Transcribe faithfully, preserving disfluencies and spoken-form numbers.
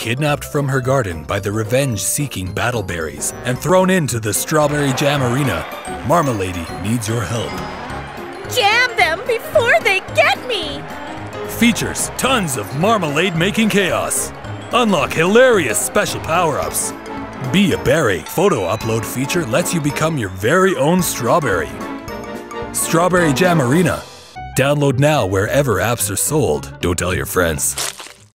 kidnapped from her garden by the revenge-seeking battleberries and thrown into the strawberry jam arena, Marmalady needs your help. Jam them before they get me! Features tons of marmalade-making chaos. Unlock hilarious special power-ups. Be a Berry photo upload feature lets you become your very own strawberry. Strawberry Jam Arena. Download now wherever apps are sold. Don't tell your friends.